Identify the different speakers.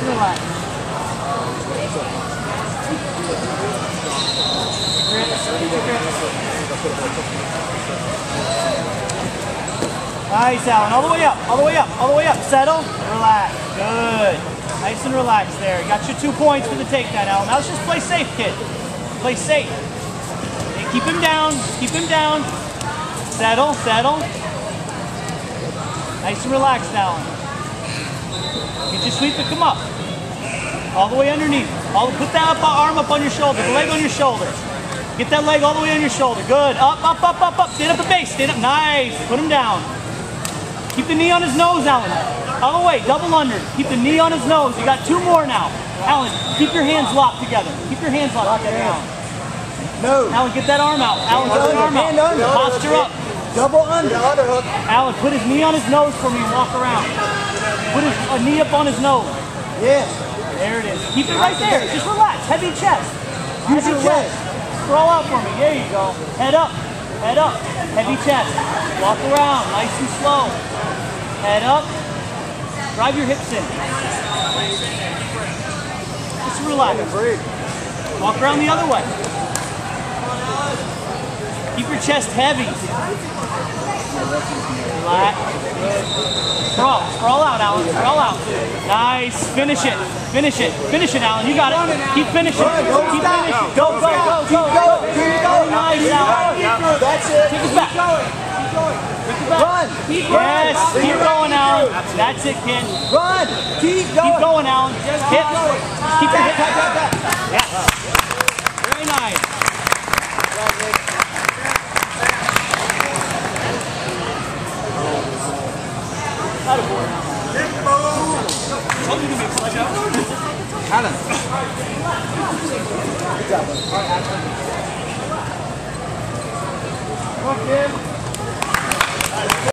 Speaker 1: and relax. Nice, Alan. All the way up, all the way up, all the way up. Settle, relax. Good. Nice and relaxed there. You got your 2 points for the takedown, Alan. Now let's just play safe, kid. Play safe. Okay, keep him down. Keep him down. Settle, settle. Nice and relaxed, Alan. Get your sweep to come up. All the way underneath. Put that arm up on your shoulder, the leg on your shoulder. Get that leg all the way on your shoulder. Good. Up, up, up, up, up. Stand up the base. Stand up. Nice. Put him down. Keep the knee on his nose, Alan. All the way. Double under. Keep the knee on his nose. You got 2 more now. Alan, keep your hands locked together. Keep your hands locked together, Alan.
Speaker 2: No.
Speaker 1: Alan, get that arm out. Alan, get that arm out. Posture up.
Speaker 2: Double under.
Speaker 1: Alan, put his knee on his nose for me and walk around. Put his knee up on his nose.
Speaker 2: Yes.
Speaker 1: There it is. Keep it right there. Just relax. Heavy chest.
Speaker 2: Use your leg.
Speaker 1: Scroll out for me. There you go. Head up. Head up. Heavy chest. Walk around. Nice and slow. Head up. Drive your hips in. Just relax. Walk around the other way. Keep your chest heavy. Relax. Sprawl out, Alan. Sprawl out. Nice. Finish it. Finish it. Finish it, Alan. You got it. Keep finishing. Keep finishing. Go, go, go, go, go. Nice, Alan.
Speaker 2: That's it.
Speaker 1: Take it back.
Speaker 2: Keep going. Run.
Speaker 1: Yes. Keep going, Alan. That's it, kid.
Speaker 2: Run. Keep going.
Speaker 1: Keep going, Alan. Hip. Keep your hip. Yes. Very nice.
Speaker 2: Alan. Good job.